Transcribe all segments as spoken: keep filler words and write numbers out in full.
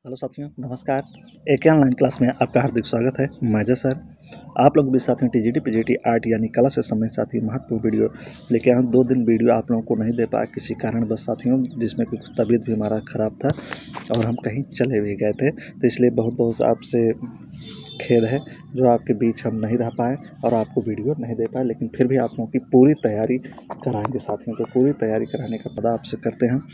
Hello साथियों, नमस्कार। एके online class में आपका हार्दिक स्वागत है। मैं जय सर। आप लोग भी साथियों टीजीटी पीजीटी आर्ट यानी कला से संबंधित साथियों महत्वपूर्ण वीडियो लेके आए। दो दिन वीडियो आप लोगों को नहीं दे पाया किसी कारणवश साथियों, जिसमें कि कुछ तबीयत भी हमारा ख़राब था और हम कहीं चले भी गए थे, तो इसलिए बहुत बहुत आपसे खेद है जो आपके बीच हम नहीं रह पाए और आपको वीडियो नहीं दे पाए। लेकिन फिर भी आप लोगों की पूरी तैयारी कराएंगे साथियों, तो पूरी तैयारी कराने का वादा आपसे करते हैं।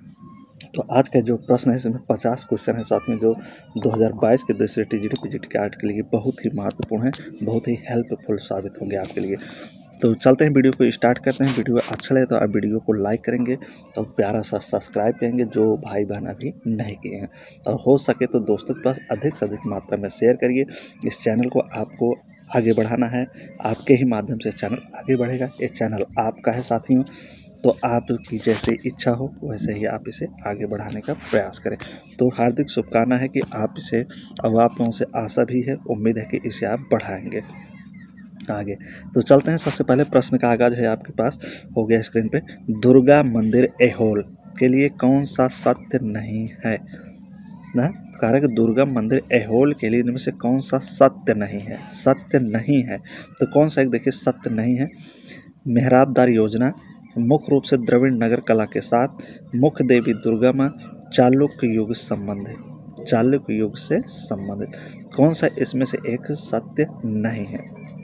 तो आज का जो प्रश्न है इसमें पचास क्वेश्चन है साथियों, जो दो हज़ार बाईस के दृष्टि से टीजीटी पीजीटी के आर्ट के लिए बहुत ही महत्वपूर्ण है, बहुत ही हेल्पफुल साबित होंगे आपके लिए। तो चलते हैं, वीडियो को स्टार्ट करते हैं। वीडियो अच्छा लगे तो आप वीडियो को लाइक करेंगे और प्यारा सा सब्सक्राइब करेंगे जो भाई बहन अभी नहीं किए हैं, और हो सके तो दोस्तों के पास अधिक से अधिक मात्रा में शेयर करिए। इस चैनल को आपको आगे बढ़ाना है, आपके ही माध्यम से चैनल आगे बढ़ेगा। ये चैनल आपका है साथियों, तो आपकी जैसे इच्छा हो वैसे ही आप इसे आगे बढ़ाने का प्रयास करें। तो हार्दिक शुभकामना है कि आप इसे, अब आप लोगों से आशा भी है, उम्मीद है कि इसे आप बढ़ाएंगे आगे। तो चलते हैं, सबसे पहले प्रश्न का आगाज है आपके पास, हो गया स्क्रीन पे। दुर्गा मंदिर ऐहोल के लिए कौन सा सत्य नहीं है ना? कह रहा है कि दुर्गा मंदिर ऐहोल के लिए इनमें से कौन सा सत्य नहीं है? सत्य नहीं है तो कौन सा एक देखिए सत्य नहीं है। मेहराबदार योजना, मुख्य रूप से द्रविड़ नगर कला के साथ, मुख्य देवी दुर्गा माँ, चालुक्य युग संबंधित, चालुक्य युग से संबंधित, कौन सा इसमें से एक सत्य नहीं है?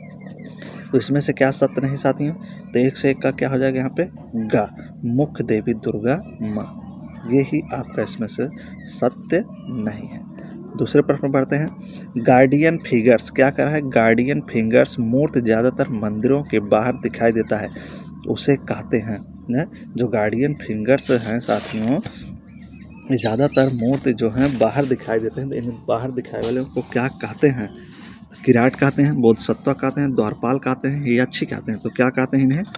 तो इसमें से क्या सत्य नहीं साथियों? तो एक से एक का क्या हो जाएगा यहाँ पे? गा, मुख्य देवी दुर्गा माँ, ये ही आपका इसमें से सत्य नहीं है। दूसरे प्रश्न पढ़ते हैं। गार्डियन फिगर्स, क्या कर रहा है? गार्डियन फिंगर्स मूर्ति ज़्यादातर मंदिरों के बाहर दिखाई देता है, उसे कहते हैं ना? जो गार्डियन फिंगर्स हैं साथियों, ज़्यादातर मूर्ति जो हैं बाहर दिखाई देते हैं, तो इन बाहर दिखाई वाले को क्या कहते हैं? किराट कहते हैं, बोधिसत्व कहते हैं, द्वारपाल कहते हैं, यक्षी कहते हैं। तो क्या कहते हैं इन्हें?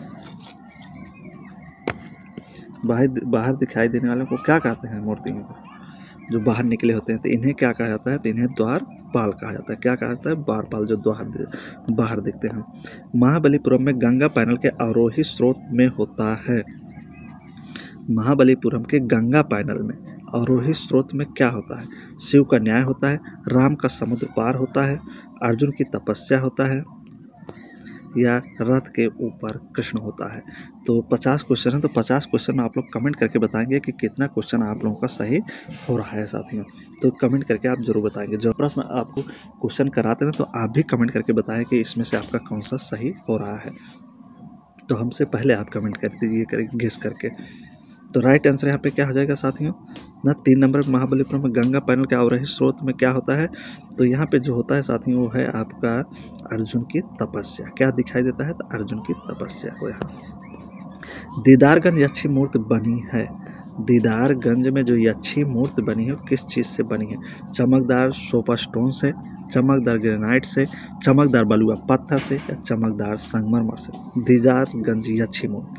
बाहर बाहर दिखाई देने वालों को क्या कहते हैं? मूर्तियों को जो बाहर निकले होते हैं, तो इन्हें क्या कहा जाता है? तो इन्हें द्वारपाल कहा जाता है। क्या कहा जाता है? द्वारपाल, जो द्वार बाहर दिखते हैं। महाबलीपुरम में गंगा पैनल के अवरोही स्रोत में होता है। महाबलीपुरम के गंगा पैनल में अवरोही स्रोत में क्या होता है? शिव का न्याय होता है, राम का समुद्र पार होता है, अर्जुन की तपस्या होता है, या रथ के ऊपर कृष्ण होता है। तो पचास क्वेश्चन है, तो पचास क्वेश्चन में आप लोग कमेंट करके बताएंगे कि कितना क्वेश्चन आप लोगों का सही हो रहा है साथियों। तो कमेंट करके आप जरूर बताएंगे। जब प्रश्न आपको क्वेश्चन कराते हैं तो आप भी कमेंट करके बताएं कि इसमें से आपका कौन सा सही हो रहा है। तो हमसे पहले आप कमेंट कर दीजिए, करेंगे गेस करके। तो राइट आंसर यहाँ पे क्या हो जाएगा साथियों? ना तीन नंबर, महाबलीपुरम में गंगा पैनल के अवरोही स्रोत में क्या होता है? तो यहाँ पे जो होता है साथियों वो है आपका अर्जुन की तपस्या। क्या दिखाई देता है? तो अर्जुन की तपस्या को यहाँ। दीदारगंज यक्षी मूर्ति बनी है, दीदारगंज में जो यक्षी मूर्ति बनी है किस चीज़ से बनी है? चमकदार सोपा स्टोन से, चमकदार ग्रेनाइट से, चमकदार बलुआ पत्थर से, या चमकदार संगमरमर से? दीदारगंज यक्षी मूर्ति।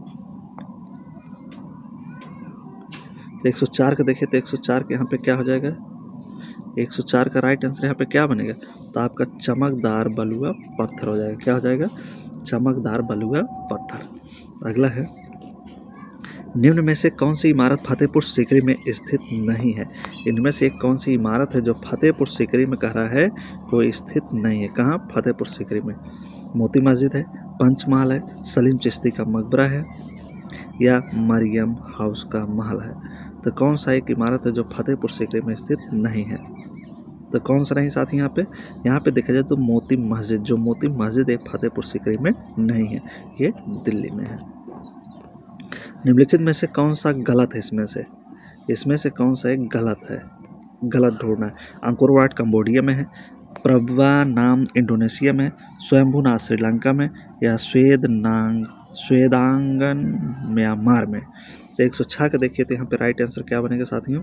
एक सौ चार का देखिए, तो एक सौ चार के यहाँ पे क्या हो जाएगा? एक सौ चार का राइट आंसर यहाँ पे क्या बनेगा? तो आपका चमकदार बलुआ पत्थर हो जाएगा। क्या हो जाएगा? चमकदार बलुआ पत्थर। अगला है, निम्न में से कौन सी इमारत फतेहपुर सीकरी में स्थित नहीं है? इनमें से एक कौन सी इमारत है जो फतेहपुर सीकरी में कह रहा है कोई स्थित नहीं है? कहाँ? फतेहपुर सीकरी में। मोती मस्जिद है, पंचमहल है, सलीम चिश्ती का मकबरा है, या मरियम हाउस का महल है? तो कौन सा एक इमारत है जो फतेहपुर सीकरी में स्थित नहीं है? तो कौन सा नहीं साथी? यहाँ पे यहाँ पे देखा जाए तो मोती मस्जिद, जो मोती मस्जिद एक फतेहपुर सीकरी में नहीं है, ये दिल्ली में है। निम्नलिखित में से कौन सा गलत है? इसमें से इसमें से कौन सा एक गलत है? गलत ढूंढना है। अंकोर वाट कम्बोडिया में है, प्रभवा नाम इंडोनेशिया में, स्वयंभूनाथ श्रीलंका में, या स्वेद नांग स्वेदांगन म्यांमार में? तो एक सौ छह का देखिए, तो यहाँ पे राइट आंसर क्या बनेगा साथियों?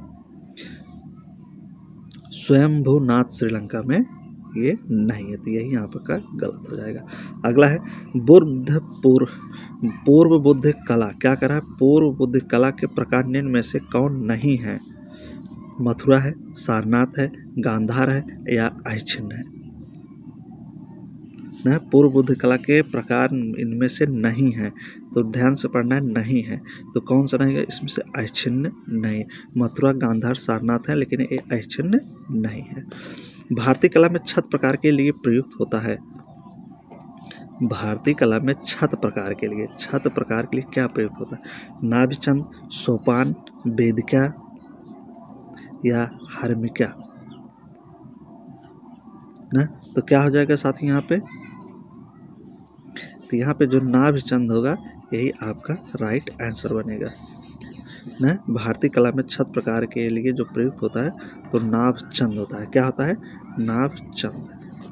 स्वयंभूनाथ श्रीलंका में ये नहीं है, तो यही यहाँ पर का गलत हो जाएगा। अगला है, बुद्ध पूर्व पूर्व बुद्ध कला, क्या करा है? पूर्व बुद्ध कला के प्रकार निम्न में से कौन नहीं है? मथुरा है, सारनाथ है, गांधार है, या आइचिन है? न पूर्व बुद्ध कला के प्रकार इनमें से नहीं है, तो ध्यान से पढ़ना है, नहीं है। तो कौन सा नहीं है इसमें से? अहिच्छिन्न नहीं। मथुरा, गांधार, सारनाथ है, लेकिन ये अहिच्छिन्न नहीं है। भारतीय कला में छत प्रकार के लिए प्रयुक्त होता है। भारतीय कला में छत प्रकार के लिए छत प्रकार के लिए क्या प्रयुक्त होता है? नाभिचंद, सोपान, वेदिका या हर्मिका ना। तो क्या हो जाएगा साथी यहाँ पे? तो यहाँ पे जो नाभिचंद होगा यही आपका राइट आंसर बनेगा ना। भारतीय कला में छत प्रकार के लिए जो प्रयुक्त होता है तो नाभचंद होता है। क्या होता है? नाभचंद।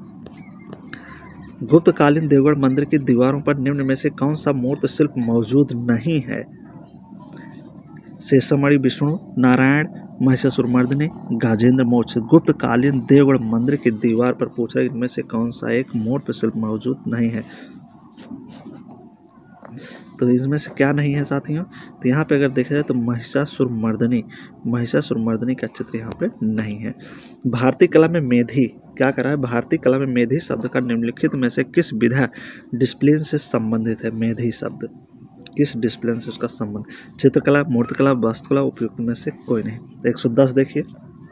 गुप्तकालीन देवगढ़ मंदिर की दीवारों पर निम्न में से कौन सा मूर्त शिल्प मौजूद नहीं है? शेषमणि, विष्णु, नारायण, महिषासुरमर्दिनी, गाजेंद्र मोक्ष। गुप्तकालीन देवगढ़ मंदिर की दीवार पर पूछा इनमें से कौन सा एक मूर्त शिल्प मौजूद नहीं है? तो इसमें से क्या नहीं है साथियों? तो यहाँ पे अगर देखा जाए तो महिषासुरमर्दिनी महिषासुरमर्दिनी का चित्र यहाँ पे नहीं है। भारतीय कला में मेधी क्या करा है? भारतीय कला में मेधी शब्द का निम्नलिखित में से किस विधा डिसिप्लिन से संबंधित है? मेधी शब्द किस डिसिप्लिन से उसका संबंध? चित्रकला, मूर्तिकला, वास्तुकला, उपयुक्त में से कोई नहीं। एक सौ दस देखिए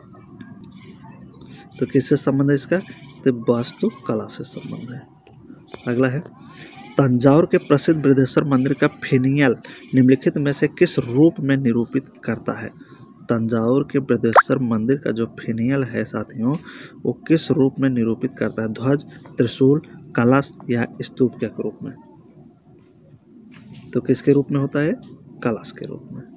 तो किससे संबंध है इसका? तो वास्तुकला से संबंध है। अगला है तंजावुर के प्रसिद्ध बृहदेश्वर मंदिर का फिनियल निम्नलिखित में से किस रूप में निरूपित करता है? तंजावुर के बृहदेश्वर मंदिर का जो फिनियल है साथियों वो किस रूप में निरूपित करता है? ध्वज, त्रिशूल, कलश या स्तूप के रूप में? तो किसके रूप में होता है? कलश के रूप में।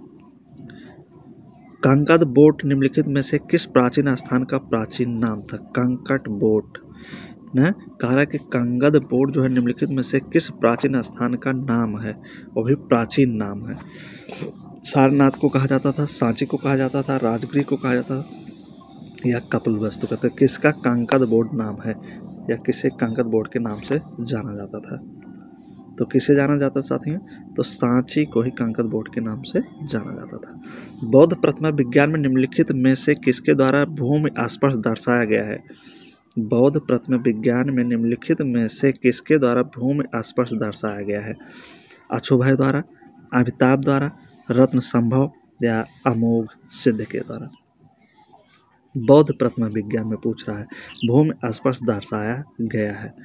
कंकद बोट निम्नलिखित में से किस प्राचीन स्थान का प्राचीन नाम था? कंकट बोट न कहा कि कंगद बोट जो है निम्नलिखित में से किस प्राचीन स्थान का नाम है? वो भी प्राचीन नाम है। सारनाथ को कहा जाता था, सांची को कहा जाता था, राजगृह को कहा जाता था या कपिलवस्तु का? तो किसका कंकद बोट नाम है या किसे कंकद बोट के नाम से जाना जाता था? तो किसे जाना जाता था साथियों? तो सांची को ही कंकद बोट के नाम से जाना जाता था। बौद्ध प्रतिमा विज्ञान में निम्नलिखित में से किसके द्वारा भूमि स्पर्श दर्शाया गया है? बौद्ध प्रतिमा विज्ञान में निम्नलिखित में से किसके द्वारा भूमि स्पर्श दर्शाया गया है? अछूभाई द्वारा, अमिताभ द्वारा, रत्न संभव या अमोघ सिद्ध के द्वारा? बौद्ध प्रतिमा विज्ञान में पूछ रहा है भूमि स्पर्श दर्शाया गया है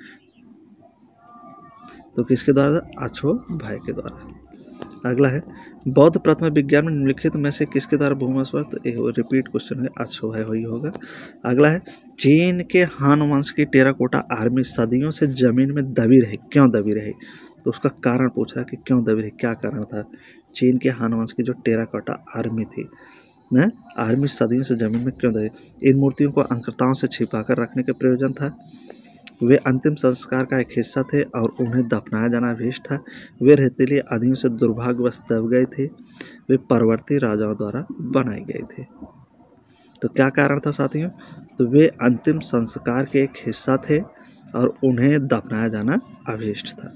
तो किसके द्वारा? अछूभाई के द्वारा। अगला है बौद्ध प्रतिमा विज्ञान में निम्नलिखित में से किसके द्वारा भूमि स्पर्श? तो रिपीट क्वेश्चन है, अछूभाई वही होगा। अगला है चीन के हान वंश की टेराकोटा आर्मी सदियों से जमीन में दबी रही, क्यों दबी रही? तो उसका कारण पूछ रहा है कि क्यों दबी रही, क्या कारण था? चीन के हान वंश की जो टेराकोटा आर्मी थी न आर्मी सदियों से जमीन में क्यों दबी? इन मूर्तियों को अंकताओं से छिपाकर रखने का प्रयोजन था, वे अंतिम संस्कार का एक हिस्सा थे और उन्हें दफनाया जाना अभीष्ट था, वे रेतीली आदियों से दुर्भाग्यवश दब गए थे, वे परवर्ती राजाओं द्वारा बनाए गए थे। तो क्या कारण था साथियों? तो वे अंतिम संस्कार के एक हिस्सा थे और उन्हें दफनाया जाना अभीष्ट था।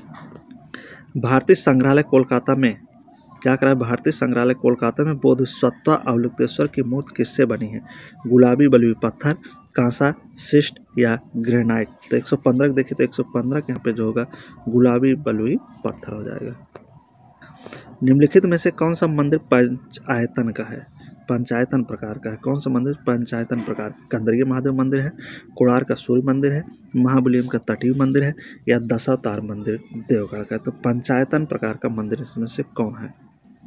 भारतीय संग्रहालय कोलकाता में क्या करा? भारतीय संग्रहालय कोलकाता में बोधिसत्व अवलोकेश्वर की मूर्ति किससे बनी है? गुलाबी बलुई पत्थर, कांसा, शिष्ट या ग्रेनाइट? तो एक सौ पंद्रह देखिए तो एक सौ पंद्रह के यहाँ पे जो होगा गुलाबी बलुई पत्थर हो जाएगा। निम्नलिखित में से कौन सा मंदिर पंचायतन का है? पंचायतन प्रकार का है। कौन सा मंदिर पंचायतन प्रकार? कंदरिय महादेव मंदिर है, कोणार्क का सूर्य मंदिर है, महाबलिपुरम का तटीय मंदिर है या दशावतार मंदिर देवगढ़ का? तो पंचायतन प्रकार का मंदिर इसमें से कौन है?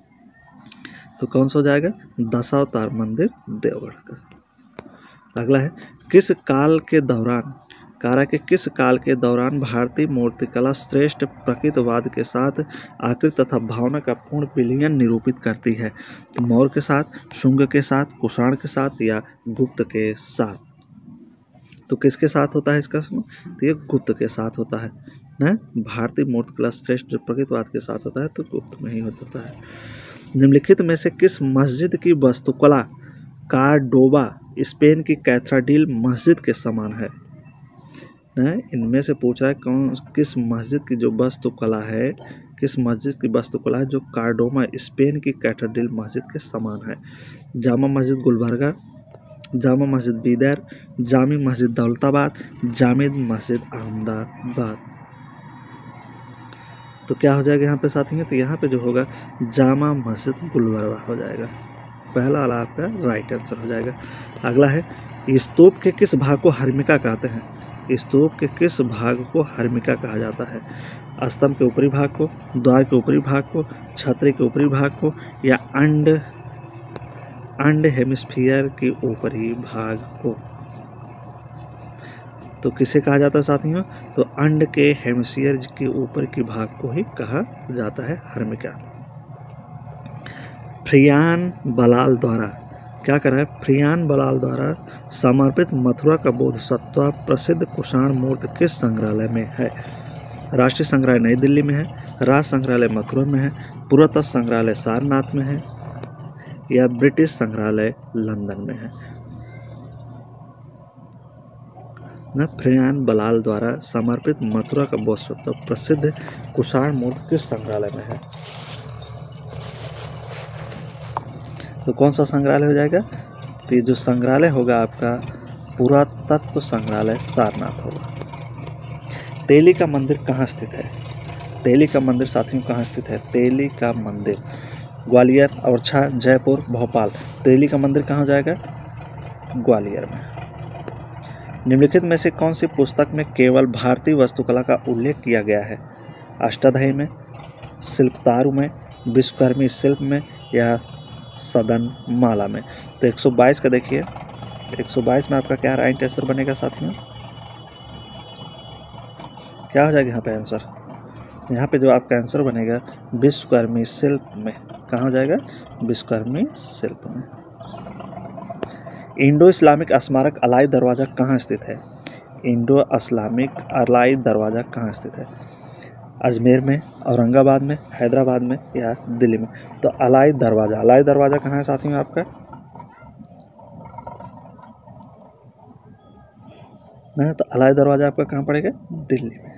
तो कौन सा हो जाएगा? दशावतार मंदिर देवगढ़ का। अगला है किस काल के दौरान कारा के किस काल के दौरान भारतीय मूर्तिकला श्रेष्ठ प्रकृतवाद के साथ आकृति तथा भावना का पूर्ण विलयन निरूपित करती है? तो मौर्य के साथ, शुंग के साथ, कुषाण के साथ या गुप्त के साथ? तो किसके साथ होता है इसका? तो ये गुप्त के साथ होता है ना। भारतीय मूर्तिकला श्रेष्ठ जो प्रकृतवाद के साथ होता है तो गुप्त में ही होता है। निम्नलिखित में से किस मस्जिद की वास्तुकला कार्डोबा स्पेन की कैथेड्रल मस्जिद के समान है? इनमें से पूछ रहा है कौन किस मस्जिद की जो वास्तुकला है किस मस्जिद की वास्तुकला है जो कार्डोमा स्पेन की कैथेड्रल मस्जिद के समान है? जामा मस्जिद गुलबर्गा, जामा मस्जिद बीदर, जामी मस्जिद दौलताबाद, जामिद मस्जिद अहमदाबाद। तो क्या हो जाएगा यहाँ पे साथियों? तो यहाँ पे जो होगा जामा मस्जिद गुलबर्गा हो जाएगा। पहला वाला आपका राइट आंसर हो जाएगा। अगला है, स्तूप के किस भाग को हर्मिका कहते हैं? स्तूप के किस भाग को हर्मिका कहा जाता है? स्तंभ के ऊपरी भाग को, द्वार के ऊपरी भाग को, छतरी के ऊपरी भाग को, या अंड अंड हेमिस्फीयर के ऊपरी भाग को? तो किसे कहा जाता है साथियों? तो अंड के हेमिस्फीयर के ऊपर के भाग को ही कहा जाता है हर्मिका। फ्रियान बलाल द्वारा क्या करा है? फ्रियान बलाल द्वारा समर्पित मथुरा का बोधिसत्व प्रसिद्ध कुषाण मूर्ति किस संग्रहालय में है? राष्ट्रीय संग्रहालय नई दिल्ली में है, राज संग्रहालय मथुरा में है, पुरातत्व संग्रहालय सारनाथ में है, या ब्रिटिश संग्रहालय लंदन में है? न फ्रियान बलाल द्वारा समर्पित मथुरा का बोधिसत्व प्रसिद्ध कुषाण मूर्ति किस संग्रहालय में है? तो कौन सा संग्रहालय हो जाएगा? तो ये जो संग्रहालय होगा आपका पुरातत्व संग्रहालय सारनाथ होगा। तेली का मंदिर कहाँ स्थित है? तेली का मंदिर साथियों कहाँ स्थित है? तेली का मंदिर ग्वालियर, औरछा, जयपुर, भोपाल। तेली का मंदिर कहाँ हो जाएगा? ग्वालियर में। निम्नलिखित में से कौन सी पुस्तक में केवल भारतीय वास्तुकला का उल्लेख किया गया है? अष्टाध्यायी में, शिल्पतारु में, विश्वकर्मी शिल्प में, या सदन माला में? तो एक सौ बाईस का देखिए, एक सौ बाईस में आपका क्या राइट आंसर बनेगा साथियों? क्या हो जाएगा यहाँ पे आंसर? यहाँ पे जो आपका आंसर बनेगा विश्वकर्मी शिल्प में। कहाँ हो जाएगा? विश्वकर्मी शिल्प में। इंडो इस्लामिक स्मारक अलाई दरवाज़ा कहाँ स्थित है? इंडो इस्लामिक अलाई दरवाज़ा कहाँ स्थित है? अजमेर में, औरंगाबाद में, हैदराबाद में, या दिल्ली में? तो अलाई दरवाज़ा, अलाई दरवाज़ा कहाँ है साथियों आपका? ना, तो अलाई दरवाज़ा आपका कहाँ पड़ेगा? दिल्ली में।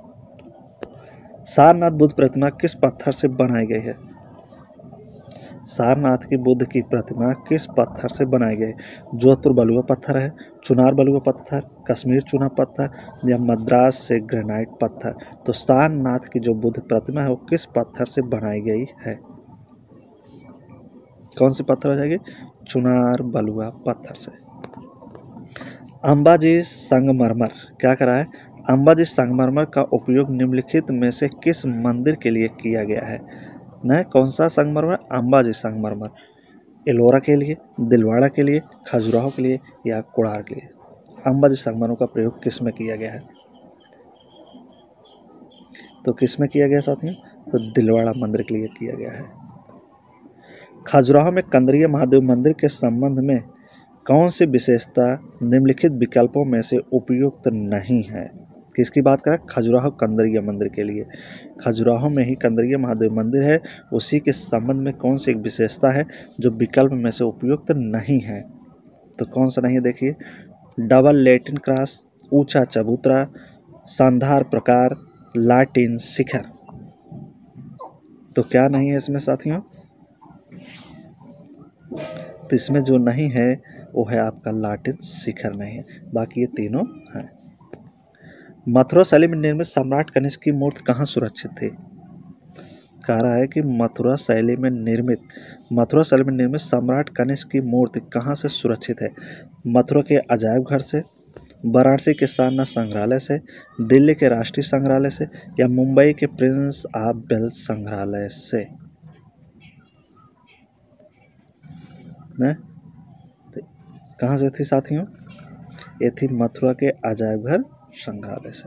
सारनाथ बुद्ध प्रतिमा किस पत्थर से बनाई गई है? सारनाथ की बुद्ध की प्रतिमा किस पत्थर से बनाई गई? जोधपुर बलुआ पत्थर है, चुनार बलुआ पत्थर, कश्मीर चूना पत्थर, या मद्रास से ग्रेनाइट पत्थर? तो सारनाथ की जो बुद्ध प्रतिमा है वो किस पत्थर से बनाई गई है? कौन सी पत्थर हो जाएगी? चुनार बलुआ पत्थर से। अंबाजी संगमरमर क्या करा है? अंबाजी संगमरमर का उपयोग निम्नलिखित में से किस मंदिर के लिए किया गया है? न कौन सा संगमरमर? अंबाजी संगमरमर। एलोरा के लिए, दिलवाड़ा के लिए, खजुराहो के लिए, या कोणार के लिए? अंबाजी संगमरमर का प्रयोग किस में किया गया है? तो किस में किया गया साथियों? तो दिलवाड़ा मंदिर के लिए किया गया है। खजुराहो में कंदरिया महादेव मंदिर के संबंध में कौन सी विशेषता निम्नलिखित विकल्पों में से उपयुक्त नहीं है? किसकी बात करें? खजुराहो कंदरिया मंदिर के लिए। खजुराहो में ही कंदरिया महादेव मंदिर है, उसी के संबंध में कौन सी एक विशेषता है जो विकल्प में से उपयुक्त नहीं है? तो कौन सा नहीं है देखिए? डबल लैटिन क्रॉस, ऊंचा चबूतरा, शानदार प्रकार, लाटिन शिखर। तो क्या नहीं है इसमें साथियों? तो इसमें जो नहीं है वो है आपका लाटिन शिखर नहीं है, बाकी ये तीनों हैं। मथुरा शैली में निर्मित सम्राट कनिष्क की मूर्ति कहाँ सुरक्षित थी? कह रहा है कि मथुरा शैली में निर्मित मथुरा शैली में निर्मित सम्राट कनिष्क की मूर्ति कहाँ से सुरक्षित है? मथुरा के अजायब घर से, वाराणसी के सारनाथ संग्रहालय से, दिल्ली के राष्ट्रीय संग्रहालय से, या मुंबई के प्रिंस ऑफ वेल्स संग्रहालय से? न? तो कहाँ से थी साथियों? ये थी मथुरा के अजायब घर संग्रहालय से।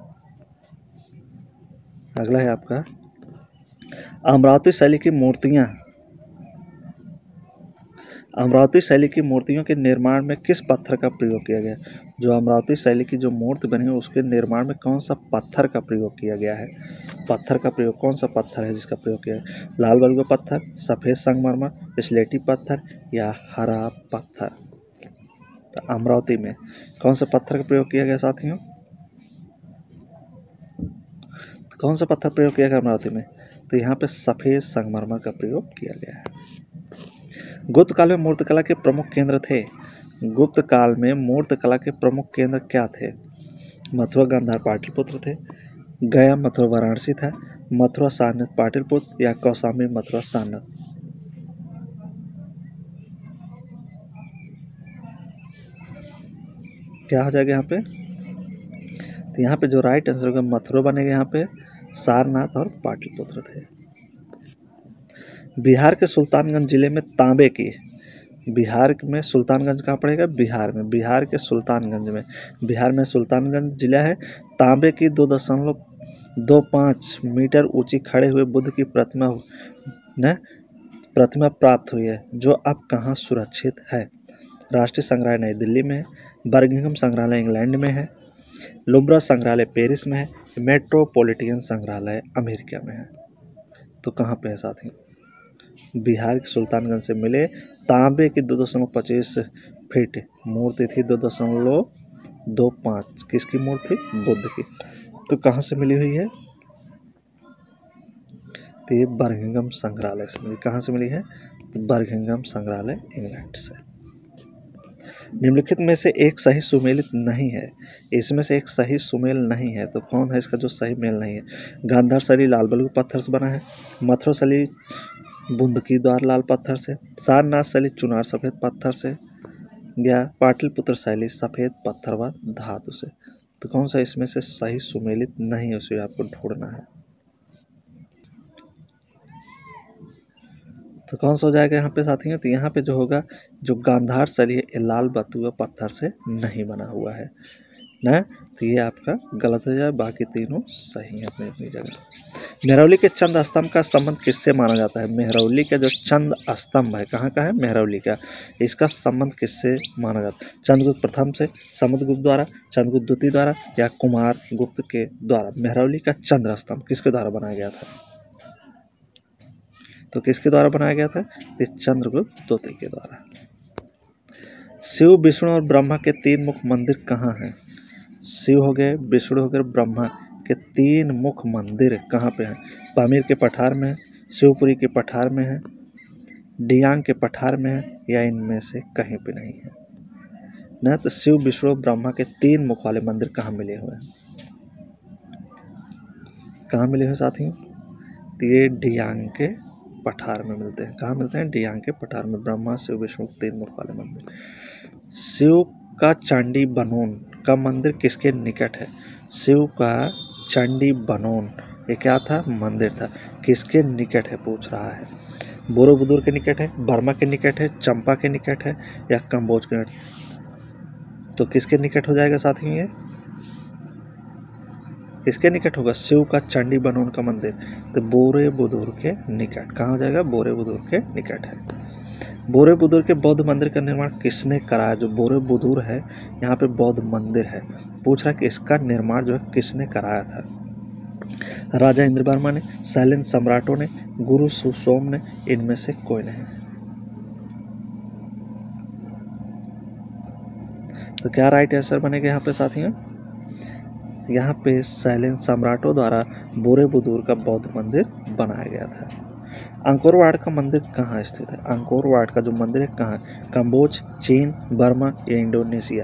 अगला है आपका अमरावती शैली की मूर्तियां अमरावती शैली की मूर्तियों के निर्माण में किस पत्थर का प्रयोग किया गया? जो अमरावती शैली की जो मूर्ति बनी है उसके निर्माण में कौन सा पत्थर का प्रयोग किया गया है? पत्थर का प्रयोग कौन सा पत्थर है जिसका प्रयोग किया है? लाल बलुआ पत्थर, सफ़ेद संगमरमर, स्लेटी पत्थर, या हरा पत्थर? तो अमरावती में कौन सा पत्थर का प्रयोग किया गया साथियों? तो कौन सा पत्थर प्रयोग किया गया अमरावती में? तो यहाँ पे सफ़ेद संगमरमर का प्रयोग किया गया है। गुप्त काल में मूर्तिकला के प्रमुख केंद्र थे गुप्त काल में मूर्त कला के प्रमुख केंद्र क्या थे? मथुरा गांधार पाटलिपुत्र थे, गया मथुरा वाराणसी था, मथुरा सारनाथ पाटलिपुत्र या कौशाम्बी मथुरा सारनाथ? क्या हो जाएगा यहाँ पे? तो यहाँ पे जो राइट आंसर होगा मथुरा बनेगा, यहाँ पे सारनाथ और पाटलिपुत्र थे। बिहार के सुल्तानगंज जिले में तांबे की, बिहार में सुल्तानगंज कहाँ पड़ेगा? बिहार में, बिहार के सुल्तानगंज में, बिहार में सुल्तानगंज जिला है। तांबे की दो दशमलव दो पाँच मीटर ऊंची खड़े हुए बुद्ध की प्रतिमा न प्रतिमा प्राप्त हुई है, जो अब कहाँ सुरक्षित है? राष्ट्रीय संग्रहालय नई दिल्ली में है, बर्मिंघम संग्रहालय इंग्लैंड में है, लुब्रा संग्रहालय पेरिस में है, मेट्रोपॉलिटन संग्रहालय अमेरिका में है। तो कहाँ पे है साथी? बिहार के सुल्तानगंज से मिले तांबे की दो दशमलव पच्चीस फीट मूर्ति थी, दो दशमलव दो पाँच किसकी मूर्ति? बुद्ध की। तो कहाँ से मिली हुई है? तो ये बर्मिंघम संग्रहालय से मिली। कहाँ से मिली है? तो बर्मिंघम संग्रहालय इंग्लैंड से। निम्नलिखित में से एक सही सुमेलित नहीं है, इसमें से एक सही सुमेल नहीं है, तो कौन है इसका जो सही मेल नहीं है? गांधार शैली लाल बलुआ पत्थर से बना है, मथुरा शैली बुंदकी द्वार लाल पत्थर से, सारनाथ शैली चुनार सफेद पत्थर से, या पाटलिपुत्र शैली सफेद पत्थर व धातु से? तो कौन सा इसमें से सही सुमेलित नहीं है, उसे आपको ढूंढना है। तो कौन सा हो जाएगा यहाँ पे साथियों? तो यहाँ पे जो होगा, जो गांधार शैली है लाल बलुआ पत्थर से नहीं बना हुआ है ना, तो ये आपका गलत हो जाए, बाकी तीनों सही है अपनी अपनी जगह। मेहरौली के चंद स्तंभ का संबंध किससे माना जाता है? मेहरौली का जो चंद स्तंभ है, कहाँ का है? मेहरौली का। इसका संबंध किससे माना जाता है? चंद्रगुप्त प्रथम से, समुद्रगुप्त द्वारा, चंद्रगुप्त द्वितीय द्वारा या कुमार गुप्त के द्वारा? मेहरौली का चंद्र स्तंभ किसके द्वारा बनाया गया था? तो किसके द्वारा बनाया गया था? चंद्रगुप्त द्वितीय के द्वारा। शिव, विष्णु और ब्रह्मा के तीन मुख्य मंदिर कहाँ हैं? शिव हो गए, विष्णु हो गए, ब्रह्मा के तीन मुख्य मंदिर कहाँ पे हैं? पामीर के पठार में है, शिवपुरी के पठार में है, डियांग के पठार में है, या इनमें से कहीं पे नहीं है ना? तो शिव, विष्णु, ब्रह्मा के तीन मुख वाले मंदिर कहाँ मिले हुए हैं? कहाँ मिले हुए साथियों? तो ये डियांग के पठार में मिलते हैं। कहाँ मिलते हैं? डियांग के पठार में। ब्रह्मा, शिव, विष्णु तीन मुख वाले मंदिर। शिव का चांडी बनोन का मंदिर किसके निकट है? शिव का चांडी बनोन ये क्या था? मंदिर था। किसके निकट है पूछ रहा है? बोरोबुदुर के निकट है, बर्मा के निकट है, चंपा के निकट है, या कम्बोज के निकट? तो किसके निकट हो जाएगा साथियों? ये किसके निकट होगा? शिव का चांडी बनोन का मंदिर तो बोरेबुदुर के निकट। कहाँ हो जाएगा? बोरेबुदुर के निकट है। बोरेबुदुर के बौद्ध मंदिर का निर्माण किसने कराया? जो बोरेबुदुर है यहाँ पे बौद्ध मंदिर है, पूछ रहा है कि इसका निर्माण जो है किसने कराया था? राजा इंद्रवर्मा ने, शैलेंद्र सम्राटों ने, गुरु सुसोम ने, इनमें से कोई नहीं। तो क्या राइट आंसर बनेगा यहाँ पे साथियों? यहाँ पे शैलेंद्र सम्राटों द्वारा बोरेबुदुर का बौद्ध मंदिर बनाया गया था। अंकोर वाट का मंदिर कहाँ स्थित है? अंकोर वाट का जो मंदिर है कहाँ? कम्बोज, चीन, बर्मा या इंडोनेशिया?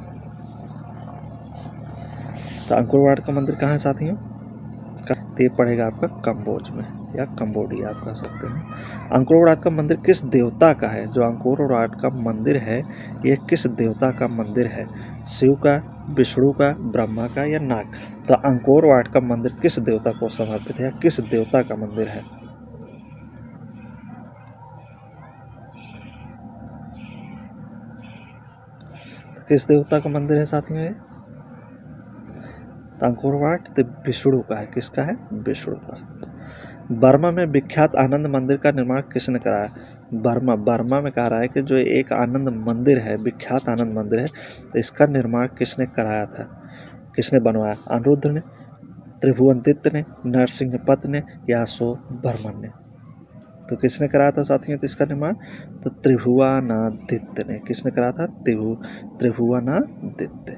तो अंकोर वाट का मंदिर कहाँ है साथियों? तो ये पड़ेगा आपका कम्बोज में या कंबोडिया आप कह सकते हैं। अंकोर वाट का मंदिर किस देवता का है? जो अंकोर वाट का मंदिर है ये किस देवता का मंदिर है? शिव का, विष्णु का, ब्रह्मा का या नाग? तो अंकोर वाट का मंदिर किस देवता को समर्पित है? किस देवता का मंदिर है? तो किस देवता का मंदिर है साथियों ये? अंकोर वाट तो विष्णु का है। किसका है? विष्णु का। बर्मा में विख्यात आनंद मंदिर का निर्माण किसने कराया? बर्मा बर्मा में कह रहा है कि जो एक आनंद मंदिर है, विख्यात आनंद मंदिर है, तो इसका निर्माण किसने कराया था? किसने बनवाया? अनिरुद्ध ने, त्रिभुवनदित्य ने, नरसिंहपत ने या अशोकवर्मन ने? तो किसने कराया था साथियों तो इसका निर्माण? तो त्रिभुवनादित्य ने। किसने कराया था? त्रिभु त्रिभुवनादित्य।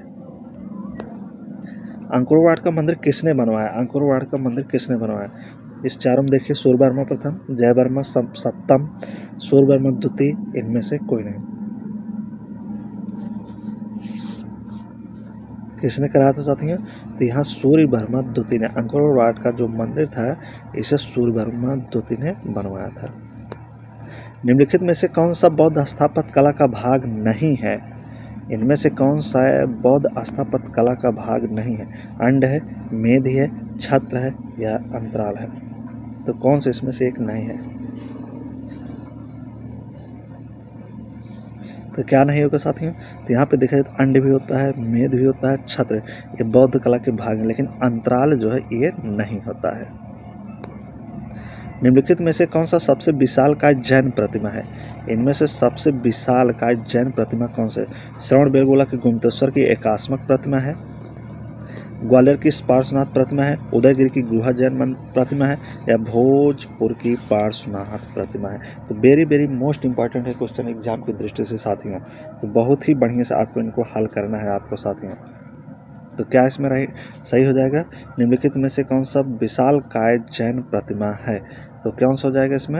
अंकोर वाट का मंदिर किसने बनवाया? अंकोर वाट का मंदिर किसने बनवाया? इस चारों में देखिए, सूर्यवर्मा प्रथम, जयवर्मा सप्तम, सूर्यवर्मा द्वितीय, इनमें से कोई नहीं। किसने कराया था साथियों? तो यहाँ सूर्यवर्मा द्वितीय ने, अंकोर वाट का जो मंदिर था इसे सूर्यवर्मा द्वितीय ने बनवाया था। निम्नलिखित में से कौन सा बौद्ध स्थापत्य कला का भाग नहीं है? इनमें से कौन सा बौद्ध स्थापत्य कला का भाग नहीं है? अंड है, मेध है, छत्र है या अंतराल है? तो कौन से इसमें से एक नहीं है? तो क्या नहीं होगा साथियों? तो यहाँ पे देखा जाए तो अंड भी होता है, मेध भी होता है, छत्र, ये बौद्ध कला के भाग हैं, लेकिन अंतराल जो है ये नहीं होता है। निम्नलिखित में से कौन सा सबसे विशालकाय जैन प्रतिमा है? इनमें से सबसे विशालकाय जैन प्रतिमा कौन से? श्रवणबेलगोला की गुप्तेश्वर की एकास्मक प्रतिमा है, ग्वालियर की पार्श्वनाथ प्रतिमा है, उदयगिरी की गुहा जैन प्रतिमा है या भोजपुर की पार्श्वनाथ प्रतिमा है? तो वेरी वेरी मोस्ट इंपॉर्टेंट है क्वेश्चन एग्जाम की दृष्टि से साथियों, तो बहुत ही बढ़िया से आपको इनको हल करना है आपको साथियों। तो क्या इसमें रही सही हो जाएगा? निम्नलिखित में से कौन सा विशालकाय जैन प्रतिमा है? तो कौन सा हो जाएगा इसमें?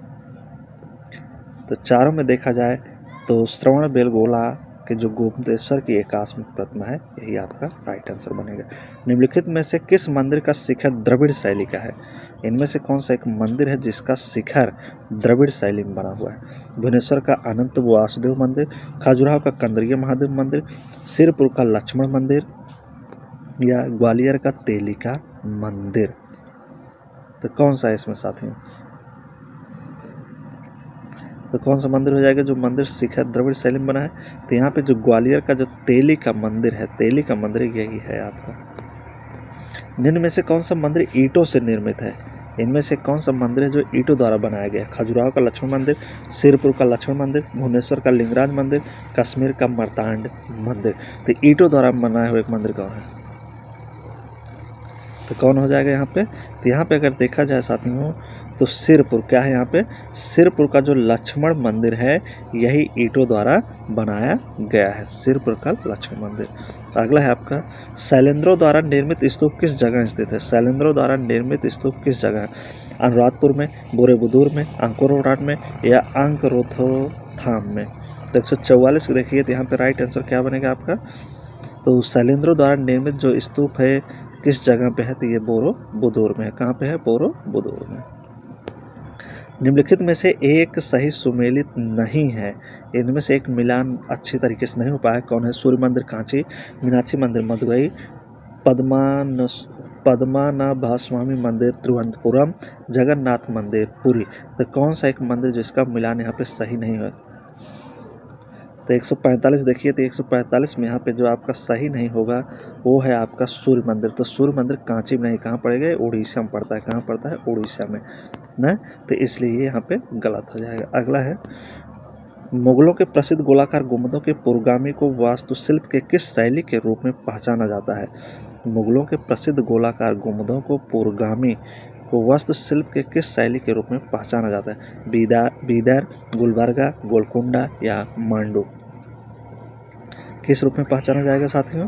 तो चारों में देखा जाए तो श्रवणबेलगोला के जो गुप्तेश्वर की एकास्मक प्रतिमा है यही आपका राइट आंसर बनेगा। निम्नलिखित में से किस मंदिर का शिखर द्रविड़ शैली का है? इनमें से कौन सा एक मंदिर है जिसका शिखर द्रविड़ शैली में बना हुआ है? भुवनेश्वर का अनंत वासुदेव मंदिर, खजुराहो का कंदरिया महादेव मंदिर, सिरपुर का लक्ष्मण मंदिर या ग्वालियर का तेलिका मंदिर? तो कौन सा है इसमें साथियों? तो कौन सा मंदिर हो जाएगा जो मंदिर शिखर द्रविड़ शैली में बना है? तो यहाँ पे जो ग्वालियर का जो तेली का मंदिर है, तेली का मंदिर यही है आपका। निम्न में से कौन सा मंदिर ईंटों से निर्मित है? इनमें से कौन सा मंदिर है जो ईंटों द्वारा बनाया गया है? खजुराहो का लक्ष्मण मंदिर, सिरपुर का लक्ष्मण मंदिर, भुवनेश्वर का लिंगराज मंदिर, कश्मीर का मर्तांड मंदिर? तो ईंटों द्वारा बनाया हुआ एक मंदिर कौन है? तो कौन हो जाएगा यहाँ पे? तो यहाँ पे अगर देखा जाए साथियों तो सिरपुर, क्या है यहाँ पे? सिरपुर का जो लक्ष्मण मंदिर है यही ईंटों द्वारा बनाया गया है, सिरपुर का लक्ष्मण मंदिर। अगला है आपका, शैलेंद्रों द्वारा निर्मित स्तूप किस जगह स्थित है? शैलेंद्रों द्वारा निर्मित स्तूप किस जगह है? अनुराधपुर में, बोरेबुदूर में, अंकोर वाट में या अंकरोथाम में? तो एक सौ चौवालीस देखिए तो यहाँ पे राइट आंसर क्या बनेगा आपका? तो शैलेंद्रों द्वारा निर्मित जो स्तूप है किस जगह पे है? तो ये बोरेबुदूर में है। कहाँ पे है? बोरेबुदूर में। निम्नलिखित में से एक सही सुमेलित नहीं है, इनमें से एक मिलान अच्छी तरीके से नहीं हो पाया। कौन है? सूर्य मंदिर कांची, मीनाक्षी मंदिर मदुरई, पद्मान पद्मनाभस्वामी मंदिर तिरुवनंतपुरम, जगन्नाथ मंदिर पुरी? तो कौन सा एक मंदिर जिसका मिलान यहाँ पे सही नहीं है? तो एक सौ पैंतालीस देखिए तो एक सौ पैंतालीस में यहाँ पे जो आपका सही नहीं होगा वो है आपका सूर्य मंदिर। तो सूर्य मंदिर कांची में नहीं, कहाँ पड़ेगा? उड़ीसा में पड़ता है। कहाँ पड़ता है? उड़ीसा में ना, तो इसलिए ये यहाँ पे गलत हो जाएगा। अगला है, मुगलों के प्रसिद्ध गोलाकार गुंबदों के पुरोगामी को वास्तुशिल्प के किस शैली के रूप में पहचाना जाता है? मुगलों के प्रसिद्ध गोलाकार गुंबदों को पुरोगामी को वास्तुशिल्प के किस शैली के रूप में पहचाना जाता है? बीदर बीदर गुलबर्गा, गोलकुंडा या मांडू? किस रूप में पहचाना जाएगा साथियों?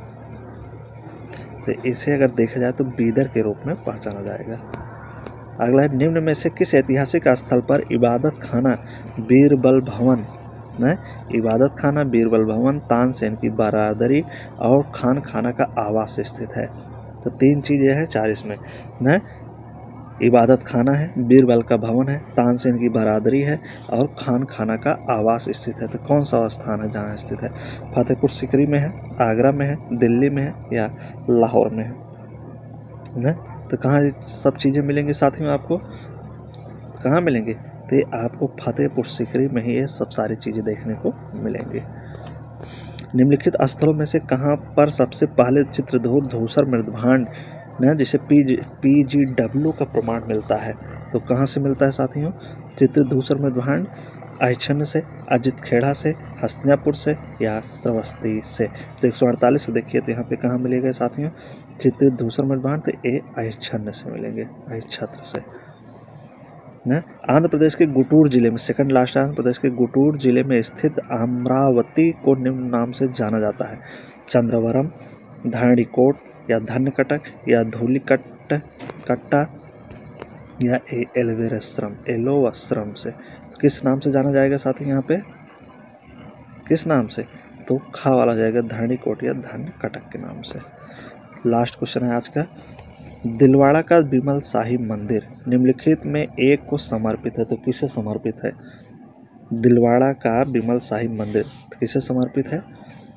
तो इसे अगर देखा जाए तो बीदर के रूप में पहचाना जाएगा। अगला है, निम्न में से किस ऐतिहासिक स्थल पर इबादत खाना बीरबल भवन न इबादत खाना बीरबल भवन, तानसेन की बारादरी और खान खाना का आवास स्थित है? तो तीन चीज़ें हैं चार इसमें न, इबादत खाना है, बीरबल का भवन है, तानसेन की बारादरी है और खान खाना का आवास स्थित है। तो कौन सा स्थान है जहाँ स्थित है? फतेहपुर सीकरी में है, आगरा में है, दिल्ली में है या लाहौर में है न? तो कहाँ सब चीज़ें मिलेंगी साथियों? आपको कहाँ मिलेंगे? तो ये आपको फतेहपुर सीकरी में ही ये सब सारी चीज़ें देखने को मिलेंगी। निम्नलिखित स्थलों में से कहाँ पर सबसे पहले चित्रधूर धूसर मृदभांड न जिसे P G P G W का प्रमाण मिलता है? तो कहाँ से मिलता है साथियों? चित्रधूसर मृदभांड आइछन्न से, अजित खेड़ा से, हस्तिनापुर से या श्रावस्ती से? तो एक सौ अड़तालीस देखिए तो यहाँ पे कहाँ मिलेगा साथियों? चित्रधूसर मृदभांड, तो ये आइछन्न से मिलेंगे, आइछत्र से न। आंध्र प्रदेश के गुंटूर जिले में, सेकंड लास्ट, आंध्र प्रदेश के गुंटूर जिले में स्थित अमरावती को निम्न नाम से जाना जाता है? चंद्रवरम, धारणीकोट या धन्यकटक या धूलिकट कट्टा या एलवेरश्रम एलोवश्रम से? किस नाम से जाना जाएगा साथी? यहाँ पे किस नाम से? तो खा वाला हो जाएगा धरणी कोट या धन्य कटक के नाम से। लास्ट क्वेश्चन है आज का, दिलवाड़ा का बिमल शाही मंदिर निम्नलिखित में एक को समर्पित है, तो किसे समर्पित है? दिलवाड़ा का बिमल शाही मंदिर किसे समर्पित है?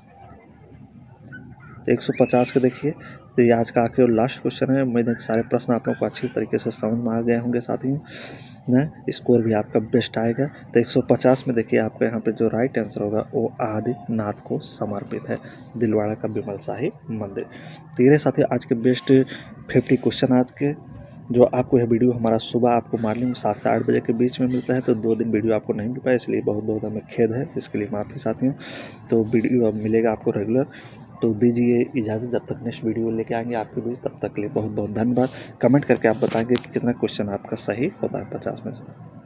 एक सौ पचास के देखिए, तो ये आज का आखिरी और लास्ट क्वेश्चन है। उम्मीद है कि सारे प्रश्न आप लोगों को अच्छी तरीके से समझ में आ गए होंगे साथियों ना, स्कोर भी आपका बेस्ट आएगा। तो एक सौ पचास में देखिए आपका यहाँ पे जो राइट आंसर होगा वो आदिनाथ को समर्पित है, दिलवाड़ा का बिमल शाही मंदिर। तो ये साथियों आज के बेस्ट फिफ्टी क्वेश्चन आज के, जो आपको यह वीडियो हमारा सुबह आपको मॉर्निंग सात से आठ बजे के बीच में मिलता है, तो दो दिन वीडियो आपको नहीं मिल पाया, इसलिए बहुत बहुत हमें खेद है, इसके लिए माफ़ी साथियों। तो वीडियो अब मिलेगा आपको रेगुलर, तो दीजिए इजाज़त, जब तक नेक्स्ट वीडियो लेके आएंगे आपके बीच, तब तक के लिए बहुत बहुत धन्यवाद। कमेंट करके आप बताएंगे कि कितना क्वेश्चन आपका सही होता है पचास में से।